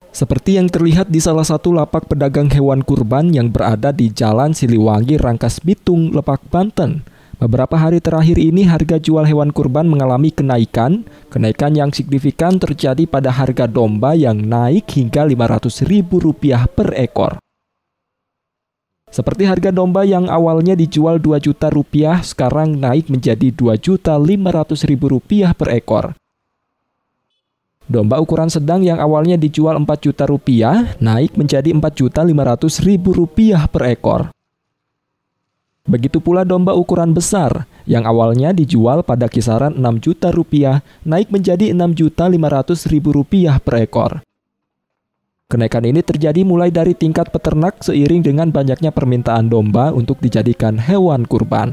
Seperti yang terlihat di salah satu lapak pedagang hewan kurban yang berada di Jalan Siliwangi, Rangkas Bitung, Lebak, Banten. Beberapa hari terakhir ini harga jual hewan kurban mengalami kenaikan. Kenaikan yang signifikan terjadi pada harga domba yang naik hingga Rp500.000 per ekor. Seperti harga domba yang awalnya dijual Rp2 juta, sekarang naik menjadi Rp2.500.000 per ekor. Domba ukuran sedang yang awalnya dijual Rp4 juta, naik menjadi Rp4.500.000 per ekor. Begitu pula domba ukuran besar, yang awalnya dijual pada kisaran Rp6 juta, naik menjadi Rp6.500.000 per ekor. Kenaikan ini terjadi mulai dari tingkat peternak seiring dengan banyaknya permintaan domba untuk dijadikan hewan kurban.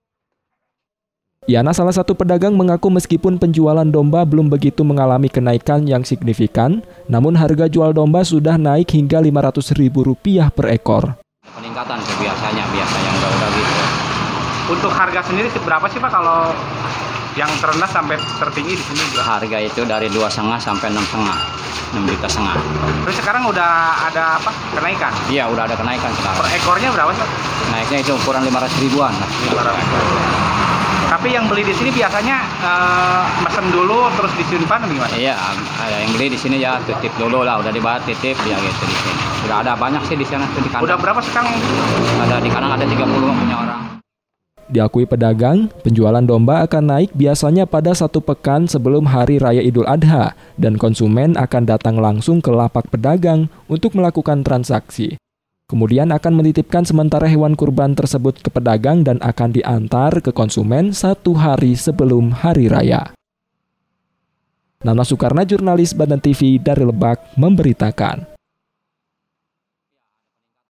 Yana, salah satu pedagang, mengaku meskipun penjualan domba belum begitu mengalami kenaikan yang signifikan, namun harga jual domba sudah naik hingga Rp500.000 per ekor. Peningkatan biasanya udah gitu. Untuk harga sendiri berapa sih Pak kalau yang terendah sampai tertinggi di sini? Harga itu dari 2,5 sampai 6,5, 6,5 juta. Terus sekarang udah ada apa? Kenaikan? Iya, udah ada kenaikan sekarang. Per ekornya berapa sih? Naiknya itu ukuran 500 ribuan. 500. Tapi yang beli di sini biasanya mesen dulu terus disimpan gimana? Iya, ada yang beli di sini ya titip dulu lah, udah dibayar titip ya gitu di sini. Udah ada banyak sih di sana di kandang. Udah berapa sekarang? Ada di kandang ada 30 punya orang. Diakui pedagang, penjualan domba akan naik biasanya pada 1 pekan sebelum Hari Raya Idul Adha dan konsumen akan datang langsung ke lapak pedagang untuk melakukan transaksi. Kemudian akan menitipkan sementara hewan kurban tersebut ke pedagang dan akan diantar ke konsumen 1 hari sebelum Hari Raya. Nana Soekarna, jurnalis Banten TV dari Lebak, memberitakan.